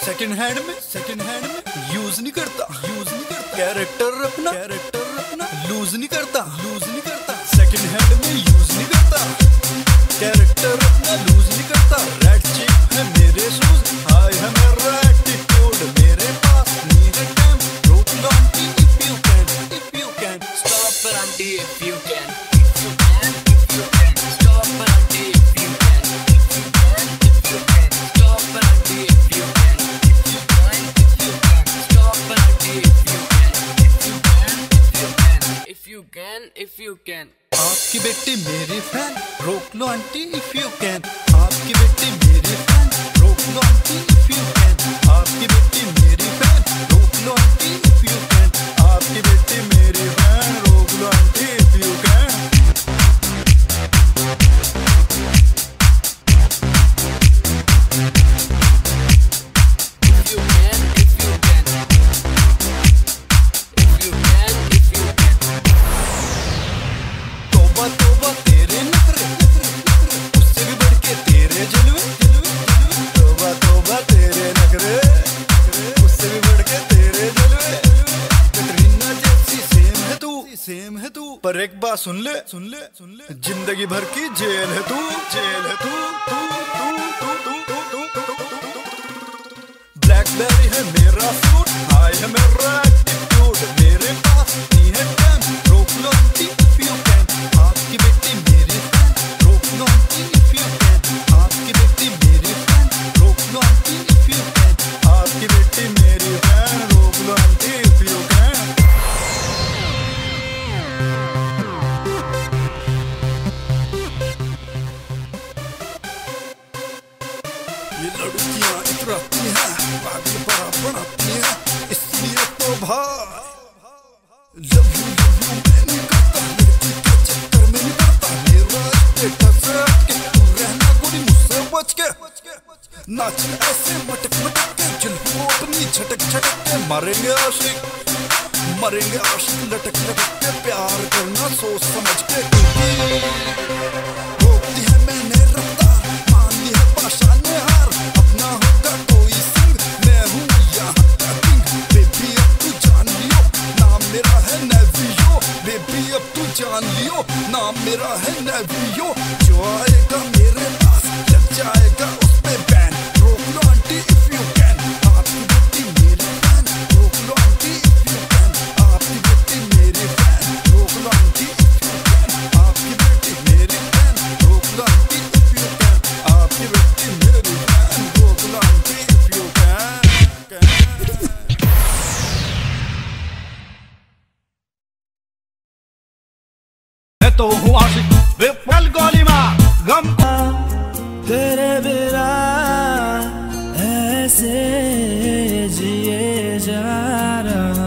Second hand में use नहीं करता कैरेक्टर अपना लूज नहीं करता सेकंड हैंड में यूज नहीं करता कैरेक्टर अपना लूज नहीं करता। रेड चिप है मेरे शूज, हाय है मेरा एटीट्यूड, मेरे पास नहीं है टाइम, रोक लो aunty if you can Stop it auntie if you can Stop it auntie if you can Stop it auntie if you can Stop it auntie if you can आपकी बेटी मेरी फैन, रोक लो आंटी if you can। आपकी बेटी मेरी fan, रोक लो आंटी if you can। आपकी बेटी मेरी फैन, रोक लो आंटी if you can। आपकी बेटी मेरी फैन, रोक लो आंटी if you can। तोबा तेरे नखरे, उससे भी बढ़ के तेरे जलवे, तोबा तेरे नखरे, उससे भी बढ़ के तेरे जलवे। कटरीना जैसी सेम है तू, पर एक बात सुन ले, जिंदगी भर की जेल है तू। ब्लैकबेरी है मेरा फ्रूट, हाय है मेरा एटीट्यूड, मेरे पास नहीं है टाइम, रोक लो आंटी if you can। आपकी बेटी मेरी फैन, रोक लो आंटी if you can। आपकी बेटी मेरी फैन, रोक लो आंटी if you can। आपकी बेटी मेरी फैन, रोक लो आंटी if you can। ये लड़कियां इतराती हैं, पागल बड़ा बनाती हैं, इसलिए तो भाई लव यू मैं नहीं करता, लड़की के चक्कर में नहीं पड़ता, मेरा स्टेटस है के तू रहना गोरी मुझसे बच के। नाच ऐसे मटक के, जुल्फों अपनी झटक के, मरेंगे आशिक लटक के, प्यार करना सोच समझ के। रोकती है मैंने रफ्तार, मान ली है पाशा ने हार, अपना होगा कोई सिंह, मैं हूँ यहाँ का किंग। बेबी अब तू जान लियो, नाम मेरा है नेवियो, बेबी अब तू जान लियो, नाम मेरा है नेवियो। जो आएगा मेरे पास लग जाएगा उस पे बैन, रोक लो आंटी if you can। आपकी बेटी मेरी फैन, रोक लो आंटी if you can। आपकी बेटी मेरी फैन, रोक लो आंटी if you can। आपकी बेटी मेरी फैन, रोक लो आंटी if you can। आपकी बेटी मेरी फैन, रोक लो आंटी if you can। तो हूँ आशिक विफल गोली मार गम तेरे बिना ऐसे जिए जा रहा।